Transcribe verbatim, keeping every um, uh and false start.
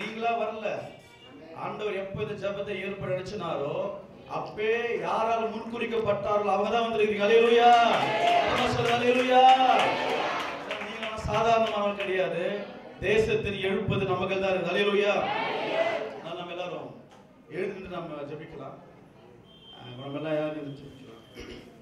நீங்களா வரல. ஆண்டவர் எப்ப இந்த ஜெபத்தை ஏற்பட நினைச்சினாரோ அப்பே யாரால் முன்குறிக்கப்பட்டார்களோ அவங்க தான் வந்திருக்கீங்க. அல்லேலூயா. அல்லேலூயா. நீங்க சாதாரணமானவங்க கிடையாது. தேசத்தின் எழுப்பது நமக்கு தான் இருக்கு. அல்லேலூயா. நம்ம எல்லாரும் எழுந்து நம்ம ஜெபிக்கலாம். நம்ம எல்லாம் யாரும் ஜெபிக்கலாம்.